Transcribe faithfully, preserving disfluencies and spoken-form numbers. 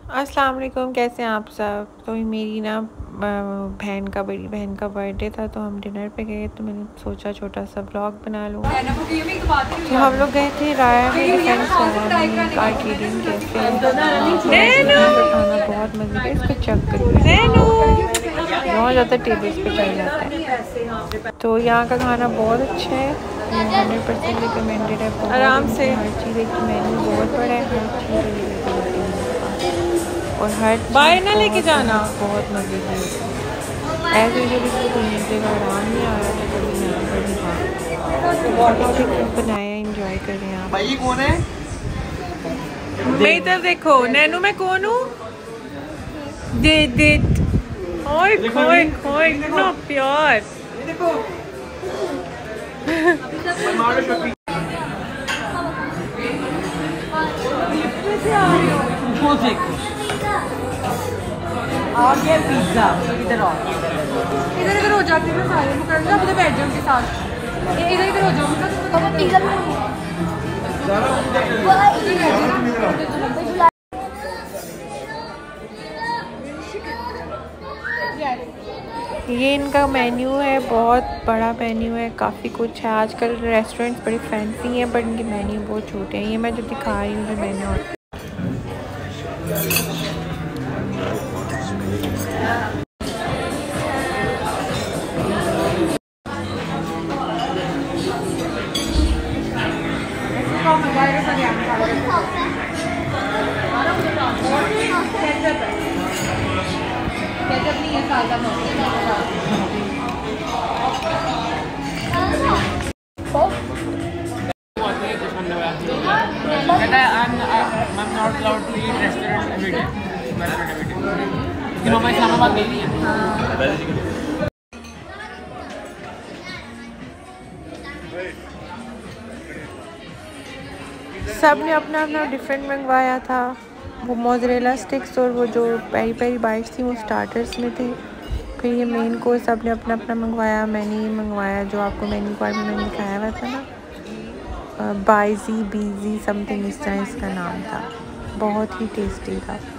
अस्सलाम वालेकुम, कैसे हैं आप सब। तो मेरी ना बहन का बड़ी बहन का बर्थडे था, तो हम डिनर पे गए। तो मैंने सोचा छोटा सा ब्लॉग बना लूँ। तो हम लोग गए थे राया में, डिफेंस राया में आर्केडियन कैफे। खाना बहुत मज़े का, इसको चेक करिए, बहुत ज़्यादा टेबल्स पे चल जाता है। तो यहाँ का खाना बहुत अच्छा है, हंड्रेड परसेंट रिकमेंडेड है। आराम से हर चीज़ एक मेन्यू बहुत बड़ा है, हर चीज़ और हर बाहर ना लेके जाना, बहुत मज़े की ऐसे यूजली कोई मिलेगा, आराम नहीं आ रहा था कभी यहाँ पर बनाया, इंजॉय कर रहे हैं आप। भाई कौन है? मैं इधर देखो, नैनू मैं कौन हूँ? दे दे खोए खोए खोए इतना प्यार। आ गया पिज्जा, इधर आओ। इधर इधर हो जाती है सारे, मैं कर दूँ बैठ जाऊँ के साथ। इधर इधर हो जाऊँ तो पिज्जा ये इनका मेन्यू है, बहुत बड़ा मेन्यू है, काफ़ी कुछ है। आजकल रेस्टोरेंट्स बड़ी फैंसी हैं, बट इनके मेन्यू बहुत छोटे हैं। ये मैं जो दिखा रही हूँ जो मेन्यू है। I'm not allowed to eat restaurant every day. Restaurant every day. You know, my Islamabad baby है. सब ने अपना अपना डिफरेंट मंगवाया था। वो मोज़रेला स्टिक्स और वो जो पेरी पेरी बाइट्स थी वो स्टार्टर्स में थे। फिर ये मेन कोर्स सब ने अपना अपना मंगवाया। मैंने ये मंगवाया जो आपको मेन्यू कार्ड में मैंने दिखाया हुआ था ना, बाइजी बीजी समथिंग इस तरह इसका नाम था, बहुत ही टेस्टी था।